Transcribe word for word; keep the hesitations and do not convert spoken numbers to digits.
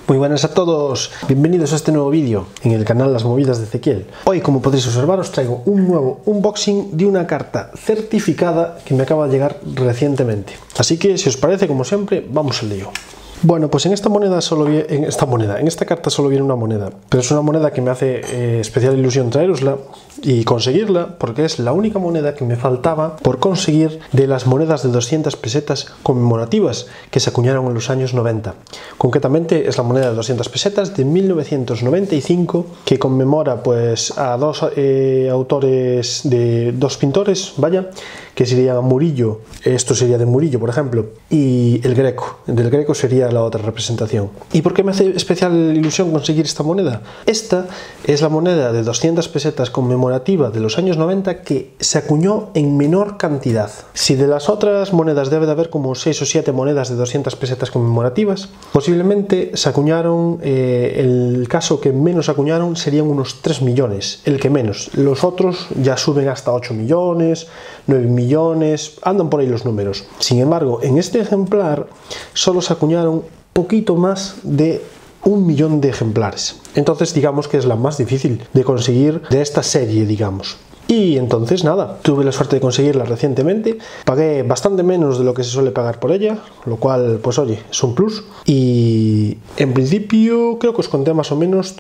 Muy buenas a todos, bienvenidos a este nuevo vídeo en el canal Las Movidas de Ezequiel. Hoy, como podréis observar, os traigo un nuevo unboxing de una carta certificada que me acaba de llegar recientemente. Así que, si os parece, como siempre, vamos al lío. Bueno, pues en esta moneda solo viene, en esta moneda, en esta carta solo viene una moneda, pero es una moneda que me hace eh, especial ilusión traerosla y conseguirla, porque es la única moneda que me faltaba por conseguir de las monedas de doscientas pesetas conmemorativas que se acuñaron en los años noventa. Concretamente es la moneda de doscientas pesetas de mil novecientos noventa y cinco, que conmemora pues a dos eh, autores, de dos pintores, vaya, que serían Murillo, esto sería de Murillo por ejemplo, y el Greco, del Greco sería la otra representación. ¿Y por qué me hace especial ilusión conseguir esta moneda? Esta es la moneda de doscientas pesetas conmemorativa de los años noventa que se acuñó en menor cantidad. Si de las otras monedas debe de haber como seis o siete monedas de doscientas pesetas conmemorativas, posiblemente se acuñaron, eh, el caso que menos acuñaron serían unos tres millones, el que menos. Los otros ya suben hasta ocho millones, nueve millones, andan por ahí los números. Sin embargo, en este ejemplar solo se acuñaron poquito más de un millón de ejemplares. Entonces digamos que es la más difícil de conseguir de esta serie, digamos. Y entonces nada, tuve la suerte de conseguirla recientemente, pagué bastante menos de lo que se suele pagar por ella, lo cual pues oye, es un plus. Y en principio creo que os conté más o menos